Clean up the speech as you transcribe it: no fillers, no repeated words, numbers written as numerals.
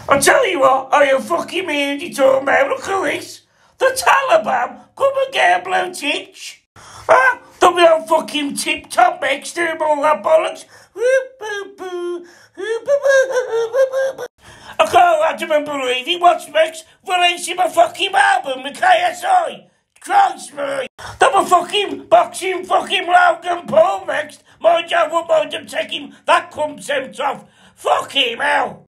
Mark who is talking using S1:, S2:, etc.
S1: I'll tell you what, are you fucking mean you talking about? Look at this. The Taliban come and get a blue titch. Ah, they'll be on fucking tip-top mix doing all that bollocks. I can't even believe he wants Mix releasing a fucking album with KSI. Christ me. They were fucking boxing fucking Logan Paul next. Mind you, I wouldn't mind them taking that contempt off. Fuck him out.